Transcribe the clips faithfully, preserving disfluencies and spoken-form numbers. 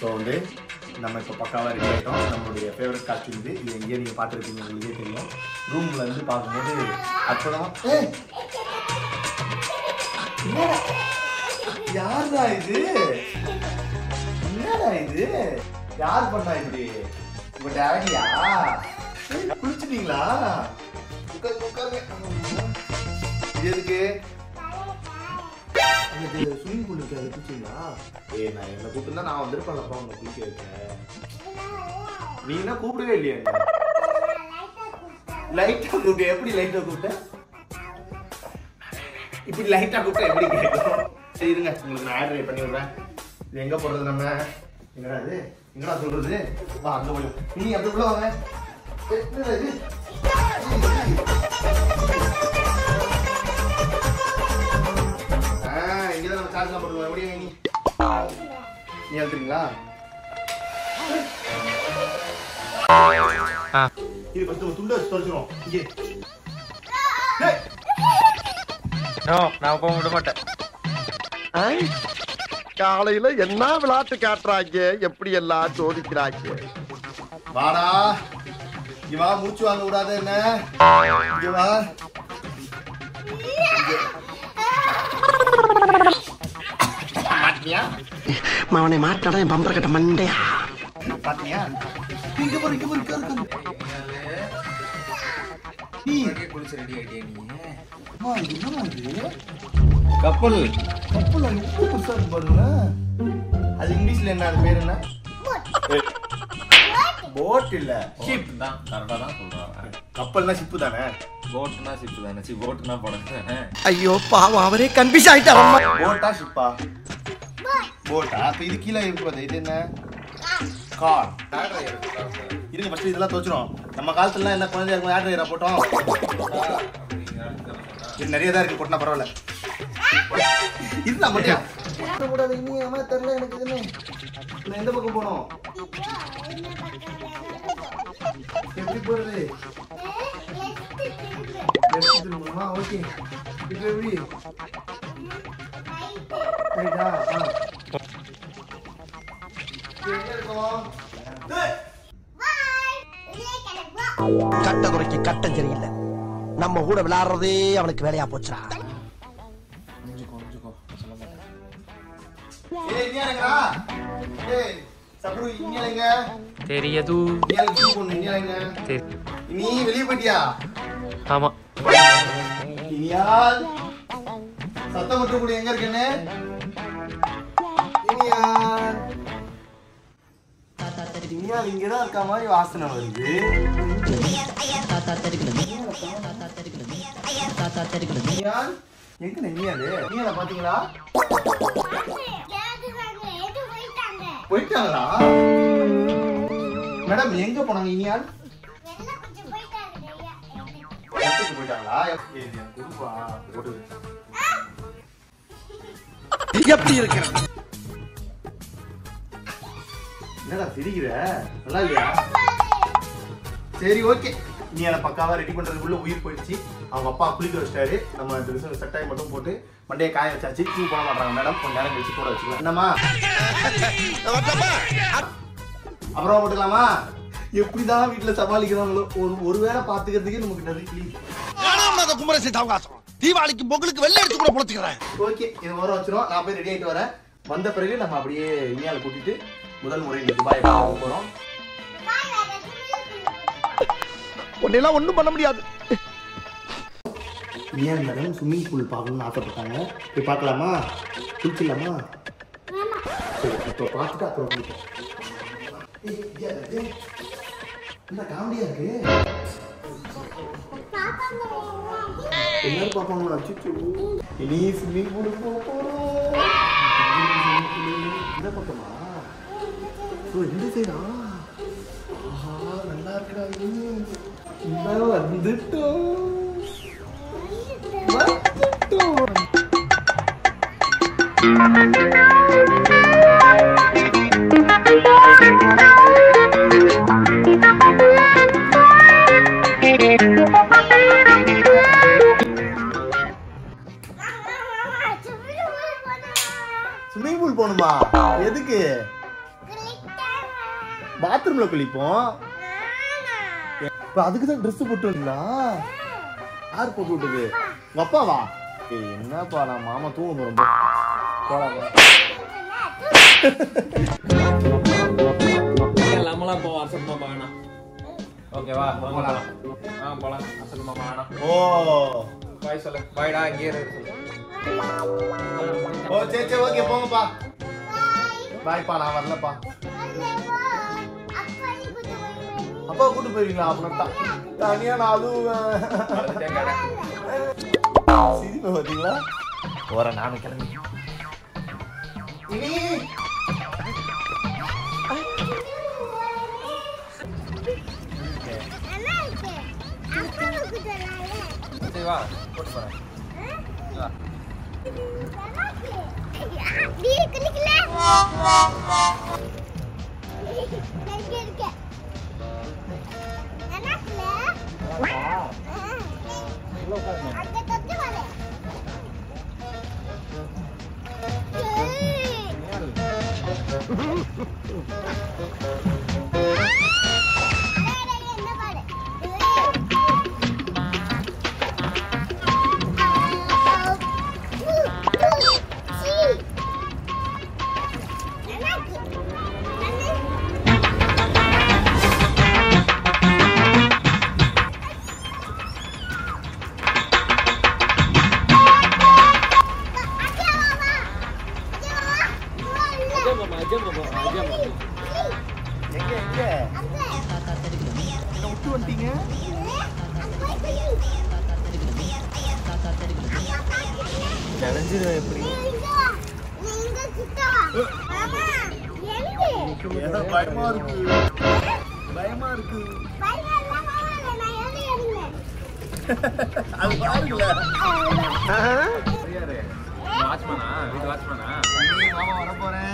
So வந்து நம்ம இப்போ பக்காவாக ரெடி ஆகிட்டோம். நம்மளுடைய ஃபேவரட் காஸ்டியூம் இது இது எங்கேயே நீங்கள் பார்த்துருப்பீங்க, உங்களுக்கே தெரியும். ரூமில் வந்து பார்க்கும்போது அற்புதமாக யாருடா இது? என்னடா இது? யார் பண்ணா இப்படி? உங்க டேடியா? குளிச்சுட்டீங்களா? எதுக்கு ஸ்விமிங் பூல் இருக்கு, அதை குளிச்சிங்களா? ஏ நான் என்ன கூப்பிட்டு நான் வந்துருப்பேன்லப்பா உங்களை குளிக்க வைக்க. நீ என்ன கூப்பிடவே இல்லையா? லைட்டா கூப்பிட்டு எப்படி லைட்டா கூப்பிட்ட? இப்படி லைட்டா கூப்பிட்டா எப்படி கேட்கும்? சரி இருங்க, உங்களுக்கு நான் ஆர்டர் பண்ணி விடுறேன். இது எங்க போறது? நம்ம என்னடா இது? என்னடா சொல்றது? வா அங்க போய் நீ அதுக்குள்ள வாங்க. என்னடா இது? இங்கதான் நம்ம சார்ஜ் போடுவோம். எப்படி நீ நீ எழுதுறீங்களா? இது ஃபர்ஸ்ட் ஒரு துண்டை வச்சு தொலைச்சிரும். இங்கே நோ நான் போக விட மாட்டேன். காலையில என்ன விளையாட்டு காட்டுறாங்க, எப்படி எல்லாம் சோதிக்கிறாங்க. வாடா இவா, மூச்சு வாங்க விடாத என்ன. இவா மாட்டியா? அவனை மாட்டாடா என் பம்பர கட்ட மண்டையா. பாத்தியா? இங்க போற இங்க போற இருக்கு. நீ குளிச்சு ரெடி ஆயிட்டியா நீ? அம்மா என்னமா இது? கப்பல் கப்பல் ரொம்ப புதுசா இருக்கு பாருங்க. அது இங்கிலீஷ்ல என்ன, அது பேர் என்ன? போட் இல்ல, ஷிப் தான். கரெக்டா தான் சொல்றாங்க. கப்பல்னா ஷிப் தானே, போட்னா ஷிப் தானே. சி போட்னா படகு தானே. ஐயோ பாவம், அவரே கன்ஃபியூஸ் ஆயிட்டாரு. போட்டா ஷிப்பா? போட்டா. அப்ப இது கீழ இருக்கு, இது என்ன? கார். இருங்க ஃபர்ஸ்ட் இதெல்லாம் தோச்சுறோம். நம்ம காலத்துல என்ன குழந்தையா இருக்கும் ஆட் ரைடரா போட்டோம். இது நிறைய தான் இருக்கு, போட்டா பரவாயில்ல. இதுதான் மட்டும் கூட இனி அம்மா தெரியல எனக்கு. இதுன்னு நான் எந்த பக்கம் போகணும்? எப்படி போறது? லெஃப்ட் திரும்பணுமா? ஓகே. இப்போ எப்படி? ரைட்டா? கட்ட குறைக்கு கட்டம் சரியில்லை. நம்ம கூட விளையாடுறதே அவனுக்கு வேலையா போச்சுடா. தெரியாது. நீ வெளியே போயிட்டியா? ஆமா. இனியால் சத்தம் மட்டும் கூட எங்க இருக்குன்னு? இனியால் இனியால் இங்கதான் இருக்க மாதிரி வாசனை வருது. இனியால் எங்க இனியாலு? இனியால பாத்தீங்களா? போயிட்டாங்களா? மேடம் எங்க போனாங்க இனியால்? போயிட்டாங்களா? எப்படி இருக்கிறது? என்னடா திரிகிற? நல்லா இல்லையா? சரி ஓகே. நீ அதை பக்காவா ரெடி பண்றதுக்குள்ள உயிர் போயிடுச்சு. அவங்க அப்பா குளிக்க வச்சிட்டாரு. நம்ம இந்த சட்டாய் மட்டும் போட்டு மண்டையை காய வச்சாச்சு. தூ போட மாட்டாங்க மேடம், கொஞ்ச நேரம் கழிச்சு போட வச்சுக்கலாம். என்னம்மா அப்புறம் போட்டுக்கலாமா? எப்படிதான் வீட்டுல சமாளிக்கிறாங்களோ. ஒரு ஒரு வேளை பாத்துக்கிறதுக்கே நமக்கு நிறைய குமரசி அவகாசம். தீபாவளிக்கு பொங்கலுக்கு வெள்ளை எடுத்து கூட பொழைச்சுக்கிறேன். ஓகே, இது வர வச்சிரும். நான் போய் ரெடி ஆயிட்டு வரேன். வந்த பிறகு நம்ம அப்படியே இனியால கூட்டிட்டு முதல் முறை இந்த துபாய் போறோம். உன்னெல்லாம் ஒண்ணும் பண்ண முடியாது. இனியால் மேடம் ஸ்விம்மிங் பூல் பார்க்கணும்னு ஆசைப்பட்டாங்க. போய் பார்க்கலாமா? குளிச்சிடலாமா? சரி, இப்போ பார்த்துட்டு அப்புறம் குளிப்போம். என்ன காமெடியா இருக்கு? எல்லாரும் பார்ப்பாங்களா? அச்சோ, இனி ஸ்விம்மிங் பூல் போக போறோம். இந்த பக்கமா? ஓ இந்த சைடா? ஆஹா நல்லா இருக்கா இது. வந்துட்டோம் வந்துட்டோம். ஸ்விம்மிங் பூல் போகணுமா? எதுக்கு? பாத்ரூம்ல குளிப்போம். இப்ப அதுக்கு தான் ட்ரெஸ் போட்டு வரீங்களா? யார் போட்டு விட்டது? உங்க அப்பாவா? ஏய் என்னப்பா நான் மாமா தூங்க போறோம் போலாம். நம்மளாம் போவோம் அசல் மாமா வேணாம். ஓகேவா போலாம். ஆ போலாம் அசல் மாமா வேணாம். ஓ பாய் சொல்லு. பாய்டா இங்கே இரு சொல்லு. ஓ சரி சரி ஓகே போங்கப்பா. பாய்ப்பா நான் வரலப்பா. அப்பா கூட்டு போயிருவீங்களா? அப்புறம் தனியா நான் அதுவும் சிரிப்பை பார்த்தீங்களா? போறேன் நானும் கிளம்பி. சரி வா போட்டு போறேன். வா. எங்க எங்க விட்டு வந்துட்டீங்க? நினைஞ்சிடும் எப்படி? பயமா இருக்கு பயமா இருக்கு. அது பாருங்கள வாட்ச்மேனா வீட்டு வாட்ச்மேனா மாமா வர போறேன்.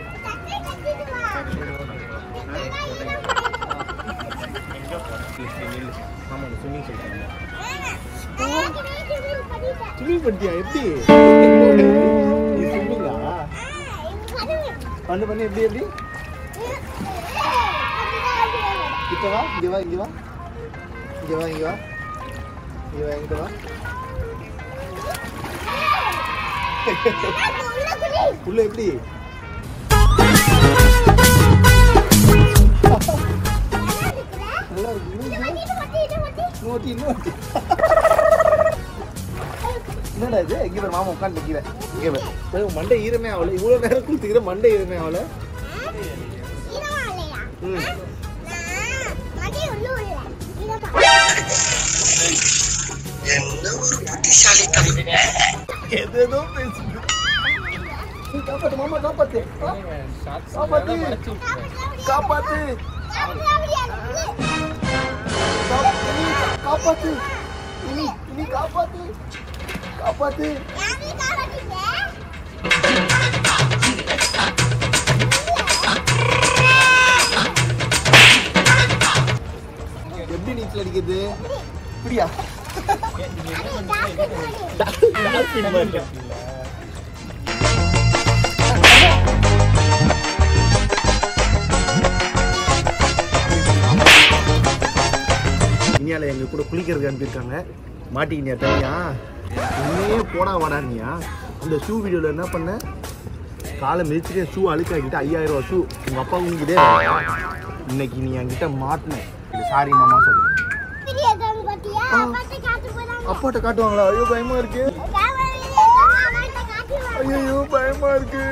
ஸ்விம்மிங் பண்ணிட்டியா? எப்படி ஸ்விம்மிங்கா பண்ணு பண்ணு எப்படி எப்படி? இப்ப வா இங்க வா இங்க வா இங்க வா இங்க வா இங்க வா இங்க வா. உள்ள எப்படி? நல்லா இருக்கு. என்னடா இது? இங்க பாரு மாமா உட்காந்து நிக்கிறேன். இங்க பாரு மண்டை ஈரமே ஆகல. இவ்வளவு நேரம் குளித்துக்கிற மண்டை ஈரமே ஆகல. எதோ பேசுது. காப்பாத்து மாமா காப்பாத்து காப்பாத்து காப்பாத்து காப்பாத்து இனி இனி காப்பாத்து காப்பாத்து. எப்படி நீச்சல் அடிக்கிறது? இப்படியா? இனியால எங்க கூட குளிக்கிறதுக்கு அனுப்பியிருக்காங்க. மாட்டிக்கினியா தனியா? இன்னே போடா வாடானியா? அந்த ஷூ வீடியோல என்ன பண்ண? காலை மிதிச்சுட்டு ஷூ அழுக்காக்கிட்டு ஐயாயிரம் ரூபா ஷூ உங்க அப்பா உங்ககிட்டே இன்னைக்கு நீ என்கிட்ட மாட்டின. இது சாரி மாமா சொல்லு. அப்பாட்ட காட்டுவாங்களா? ஐயோ பயமா இருக்கு. ஐயோ பயமா இருக்கு.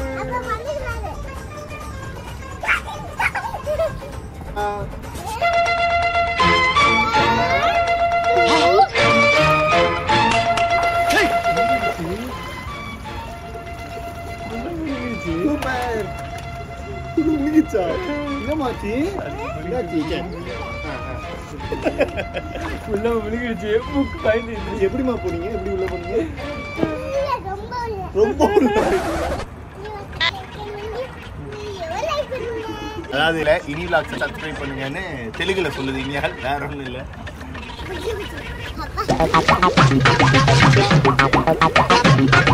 சூப்பர். முடிச்சா என்னமாச்சு? உள்ள விழுகிடுச்சு. மூக்கு பயந்து. எப்படிமா போனீங்க? எப்படி உள்ள போனீங்க? ரொம்ப அதாவது இல்ல இனி விலாக்ஸ் சப்ஸ்கிரைப் பண்ணுங்கன்னு தெலுங்குல சொல்லுது. இனியா வேற ஒண்ணும் இல்ல.